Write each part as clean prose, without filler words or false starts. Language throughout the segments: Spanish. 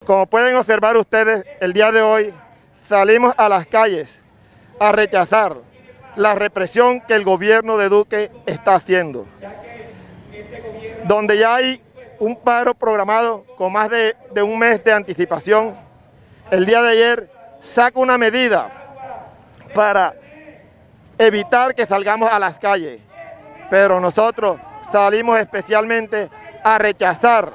Como pueden observar ustedes, el día de hoy salimos a las calles a rechazar la represión que el gobierno de Duque está haciendo, donde ya hay un paro programado con más de un mes de anticipación. El día de ayer saca una medida para evitar que salgamos a las calles, pero nosotros salimos especialmente a rechazar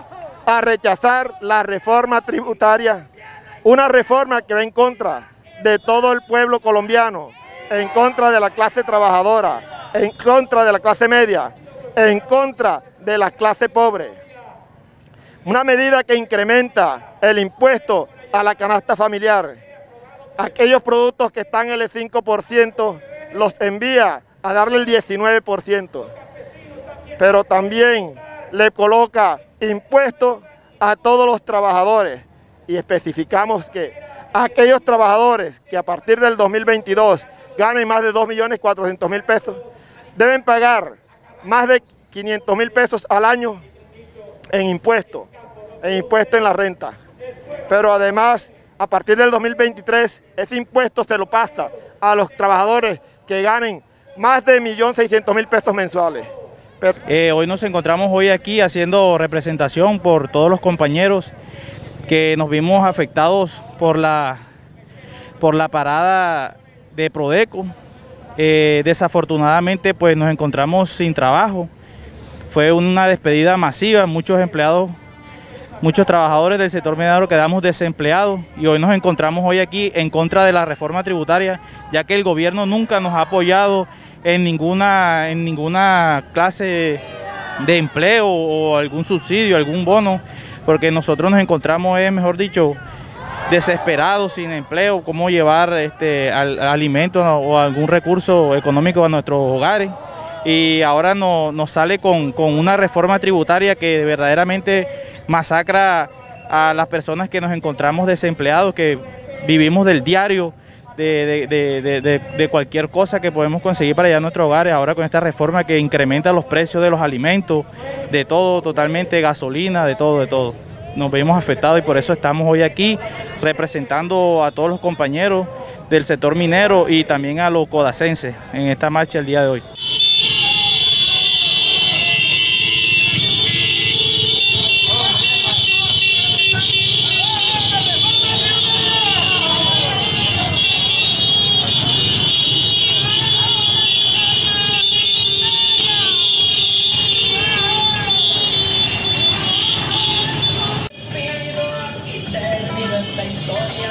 la reforma tributaria, una reforma que va en contra de todo el pueblo colombiano, en contra de la clase trabajadora, en contra de la clase media, en contra de la clase pobre. Una medida que incrementa el impuesto a la canasta familiar. Aquellos productos que están en el 5% los envía a darle el 19%, pero también le coloca impuestos a todos los trabajadores y especificamos que aquellos trabajadores que a partir del 2022 ganen más de 2.400.000 pesos deben pagar más de 500.000 pesos al año en impuestos en la renta. Pero además, a partir del 2023, ese impuesto se lo pasa a los trabajadores que ganen más de 1.600.000 pesos mensuales. Hoy nos encontramos aquí haciendo representación por todos los compañeros que nos vimos afectados por la parada de Prodeco. Desafortunadamente pues nos encontramos sin trabajo. Fue una despedida masiva, muchos empleados, muchos trabajadores del sector minero quedamos desempleados y hoy nos encontramos aquí en contra de la reforma tributaria, ya que el gobierno nunca nos ha apoyado en ninguna clase de empleo o algún subsidio, algún bono, porque nosotros nos encontramos, mejor dicho, desesperados, sin empleo, cómo llevar alimentos o algún recurso económico a nuestros hogares. Y ahora nos sale con una reforma tributaria que verdaderamente masacra a las personas que nos encontramos desempleados, que vivimos del diario, de cualquier cosa que podemos conseguir para allá a nuestros hogares. Ahora con esta reforma que incrementa los precios de los alimentos, de todo, totalmente, gasolina, de todo. Nos vemos afectados y por eso estamos hoy aquí representando a todos los compañeros del sector minero y también a los codacenses en esta marcha el día de hoy. Esta historia